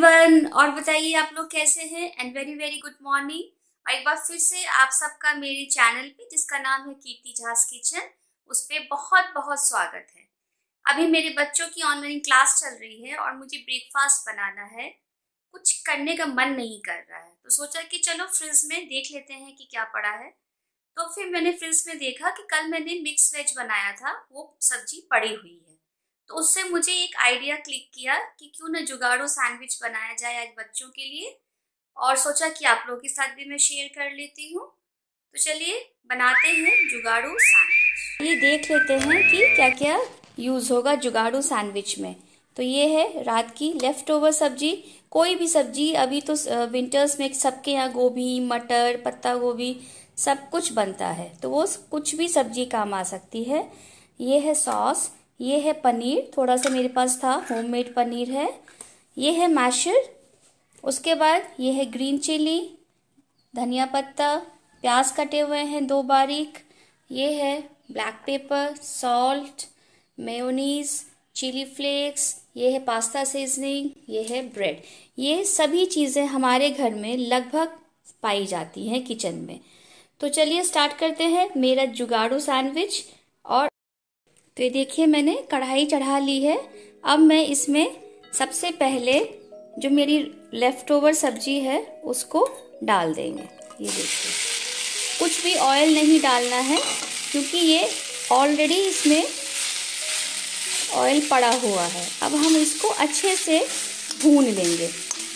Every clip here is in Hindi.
एवरीवन, और बताइए आप लोग कैसे हैं। And very very good morning. और एक बार फिर से आप सबका मेरे चैनल पे, जिसका नाम है कीर्ति झास किचन, उस पर बहुत बहुत स्वागत है। अभी मेरे बच्चों की ऑनलाइन क्लास चल रही है और मुझे ब्रेकफास्ट बनाना है। कुछ करने का मन नहीं कर रहा है, तो सोचा कि चलो फ्रिज में देख लेते हैं कि क्या पड़ा है। तो फिर मैंने फ्रिज में देखा कि कल मैंने मिक्स वेज बनाया था, वो सब्जी पड़ी हुई है। तो उससे मुझे एक आइडिया क्लिक किया कि क्यों ना जुगाड़ू सैंडविच बनाया जाए आज बच्चों के लिए, और सोचा कि आप लोगों के साथ भी मैं शेयर कर लेती हूँ। तो चलिए बनाते हैं जुगाड़ू सैंडविच। ये देख लेते हैं कि क्या क्या यूज़ होगा जुगाड़ू सैंडविच में। तो ये है रात की लेफ्ट ओवर सब्जी। कोई भी सब्जी, अभी तो विंटर्स में सबके यहाँ गोभी, मटर, पत्ता गोभी सब कुछ बनता है, तो वो कुछ भी सब्जी काम आ सकती है। ये है सॉस, ये है पनीर, थोड़ा सा मेरे पास था, होममेड पनीर है। ये है मैशर, उसके बाद ये है ग्रीन चिली, धनिया पत्ता, प्याज कटे हुए हैं 2 बारीक, ये है black pepper, salt, mayonnaise, chilli flakes, ये है पास्ता सीजनिंग, ये है ब्रेड। ये सभी चीज़ें हमारे घर में लगभग पाई जाती हैं किचन में। तो चलिए स्टार्ट करते हैं मेरा जुगाड़ू सैंडविच। और तो ये देखिए मैंने कढ़ाई चढ़ा ली है। अब मैं इसमें सबसे पहले जो मेरी लेफ्ट ओवर सब्जी है उसको डाल देंगे। ये देखिए, कुछ भी ऑयल नहीं डालना है क्योंकि ये ऑलरेडी इसमें ऑयल पड़ा हुआ है। अब हम इसको अच्छे से भून लेंगे।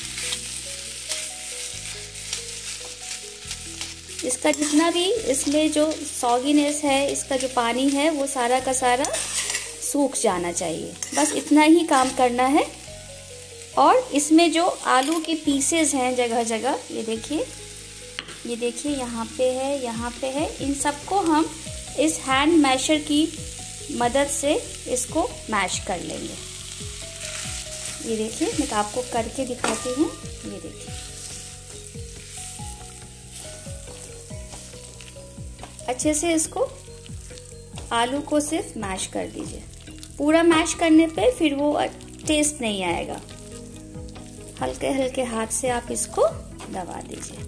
इसका जितना भी इसमें जो सॉगीनेस है, इसका जो पानी है, वो सारा का सारा सूख जाना चाहिए। बस इतना ही काम करना है। और इसमें जो आलू के पीसेस हैं जगह जगह, ये देखिए यहाँ पे है, यहाँ पे है, इन सबको हम इस हैंड मैशर की मदद से इसको मैश कर लेंगे। ये देखिए, मैं आपको करके दिखाती हूँ। ये देखिए, अच्छे से इसको आलू को सिर्फ मैश कर दीजिए। पूरा मैश करने पे फिर वो टेस्ट नहीं आएगा। हल्के हल्के हाथ से आप इसको दबा दीजिए।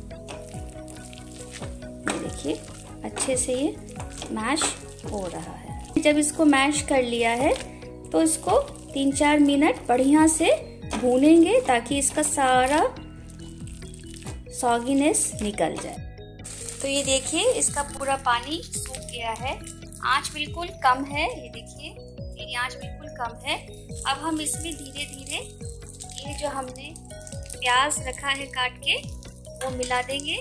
ये देखिए, अच्छे से ये मैश हो रहा है। जब इसको मैश कर लिया है तो इसको 3-4 मिनट बढ़िया से भूनेंगे ताकि इसका सारा सॉगीनेस निकल जाए। तो ये देखिए, इसका पूरा पानी सूख गया है। आंच बिल्कुल कम है, ये देखिए मेरी आंच बिल्कुल कम है। अब हम इसमें धीरे धीरे ये जो हमने प्याज रखा है काट के, वो मिला देंगे।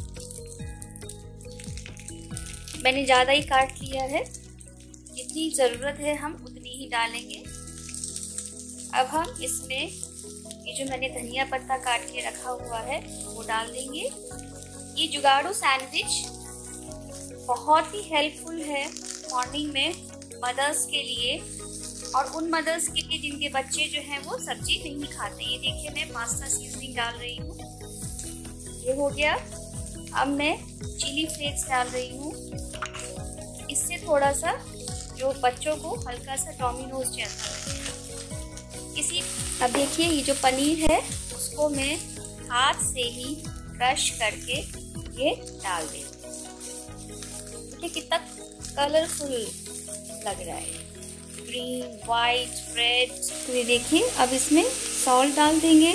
मैंने ज़्यादा ही काट लिया है, जितनी ज़रूरत है हम उतनी ही डालेंगे। अब हम इसमें ये जो मैंने धनिया पत्ता काट के रखा हुआ है वो डाल देंगे। ये जुगाड़ू सैंडविच बहुत ही हेल्पफुल है मॉर्निंग में मदर्स के लिए, और उन मदर्स के लिए जिनके बच्चे जो हैं वो सब्जी नहीं खाते। ये देखिए, मैं पास्ता सीजनिंग डाल रही हूँ, ये हो गया। अब मैं चिली फ्लेक्स डाल रही हूँ, इससे थोड़ा सा जो बच्चों को हल्का सा डोमिनोज जैसा लगेगा। अब देखिए, ये जो पनीर है उसको मैं हाथ से ही क्रश करके ये डाल देंगे। देखिए कितना कलरफुल लग रहा है, ग्रीन, वाइट, रेड। तो ये देखिए, अब इसमें सॉल्ट डाल देंगे।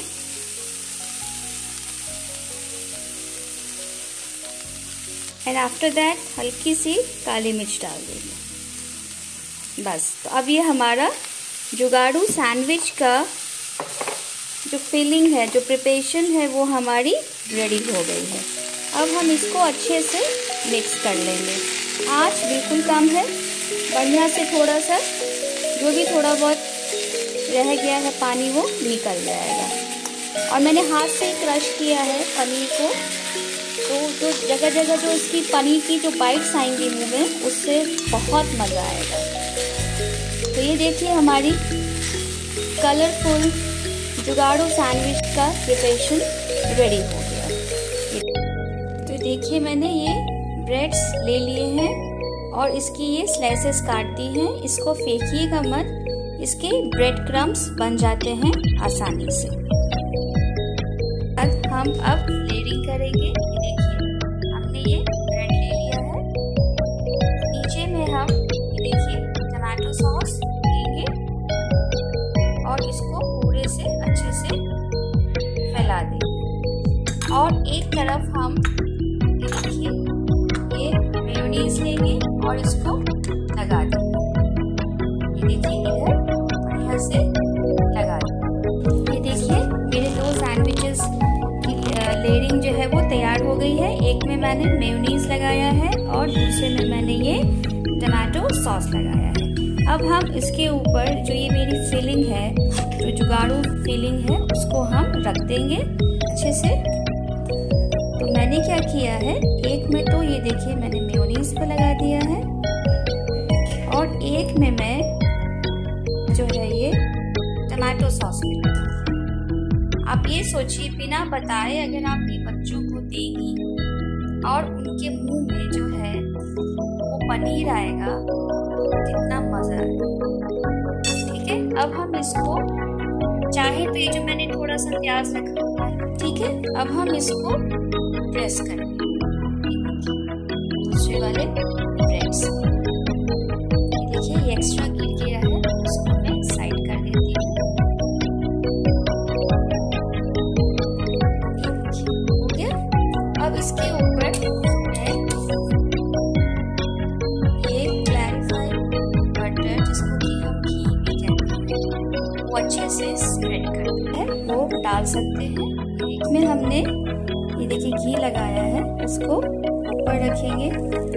एंड आफ्टर दैट हल्की सी काली मिर्च डाल देंगे। बस, तो अब ये हमारा जुगाड़ू सैंडविच का जो फिलिंग है, जो प्रिपरेशन है, वो हमारी रेडी हो गई है। अब हम इसको अच्छे से मिक्स कर लेंगे। आंच बिल्कुल कम है, बढ़िया से थोड़ा सा जो भी थोड़ा बहुत रह गया है पानी वो निकल जाएगा। और मैंने हाथ से क्रश किया है पनीर को, तो जो जगह जगह जो इसकी पनीर की जो बाइट्स आएंगी मुँह में, उससे बहुत मज़ा आएगा। तो ये देखिए, हमारी कलरफुल जुगाड़ू सैंडविच का प्रिपरेशन रेडी हो गया। तो देखिए, मैंने ये ब्रेड्स ले लिए हैं और इसकी ये स्लाइसेस काट दी हैं। इसको फेंकिएगा मत, इसके ब्रेड क्रम्स बन जाते हैं आसानी से। हम अब लेयरिंग करेंगे। ये देखिए हमने ये ब्रेड ले लिया है। नीचे में हम ये देखिए टमाटो सॉस लेंगे और इसको पूरे से अच्छे से फैला देंगे। और एक तरफ हम ये देखिए ये मेयोनीज लेंगे और इसको लगा देंगे। ये देखिए इधर बढ़िया से लगा देंगे। ये देखिए मेरे 2 सैंडविचेस की लेयरिंग जो है वो तैयार हो गई है। एक में मैंने मेयोनीज लगाया है और दूसरे में मैंने ये टमाटो सॉस लगाया है। अब हम इसके ऊपर जो ये मेरी फिलिंग है, जो जुगाड़ू फिलिंग है, उसको हम रख देंगे अच्छे से। तो मैंने क्या किया है, एक में तो ये देखिए मैंने मेयोनीज पे लगा दिया है और एक में मैं जो है ये टमाटो सॉस पे लगा दिया। आप ये सोचिए बिना बताए अगर आप ये बच्चों को देंगी और उनके मुंह में जो है वो पनीर आएगा, कितना मजा आएगा। ठीक है, अब हम इसको चाहे तो ये जो मैंने थोड़ा सा प्याज रखा हुआ है, ठीक है, अब हम इसको प्रेस कर देंगे दूसरे वाले ब्रेड से। ये देखिए ये एक्स्ट्रा गिर गया है, उसको मैं साइड कर देती हूँ। हो गया। अब इसके ऊपर मैं ये क्लैरिफाइड बटर, जिसको कि हम घी भी कहते हैं, वो अच्छे से स्प्रेड करते हैं, वो डाल सकते हैं। इसमें हमने ये देखिए घी लगाया है, उसको ऊपर रखेंगे।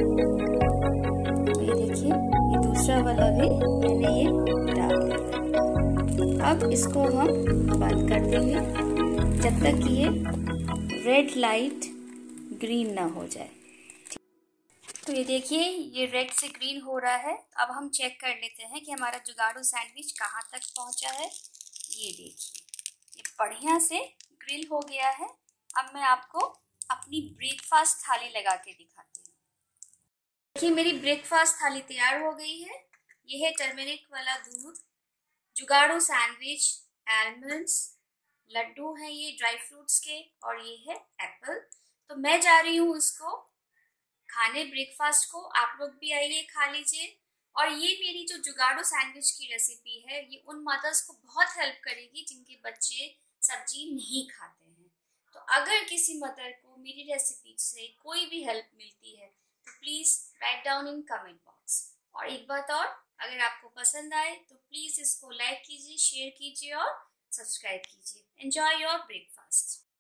ये देखिए ये दूसरा वाला भी मैंने ये डाल दिया। अब इसको हम बंद कर देंगे जब तक कि ये रेड लाइट ग्रीन ना हो जाए। तो ये देखिए ये रेड से ग्रीन हो रहा है। अब हम चेक कर लेते हैं कि हमारा जुगाड़ू सैंडविच कहाँ तक पहुँचा है। ये देखिए ये बढ़िया से ग्रिल हो गया है। अब मैं आपको अपनी ब्रेकफास्ट थाली लगा के दिखाती हूँ। देखिए मेरी ब्रेकफास्ट थाली तैयार हो गई है। ये है टर्मेरिक वाला दूध, जुगाड़ू सैंडविच, आलमंड्स, लड्डू हैं ये ड्राई फ्रूट्स के, और ये है एप्पल। तो मैं जा रही हूँ इसको खाने ब्रेकफास्ट को। आप लोग भी आइए खा लीजिए। और ये मेरी जो जुगाड़ू सैंडविच की रेसिपी है, ये उन मदर्स को बहुत हेल्प करेगी जिनके बच्चे सब्जी नहीं खाते हैं। तो अगर किसी मदर को मेरी रेसिपी से कोई भी हेल्प मिलती है तो please write down in comment box. और एक बात और, अगर आपको पसंद आए तो प्लीज़ इसको लाइक कीजिए, शेयर कीजिए और सब्सक्राइब कीजिए। Enjoy your breakfast.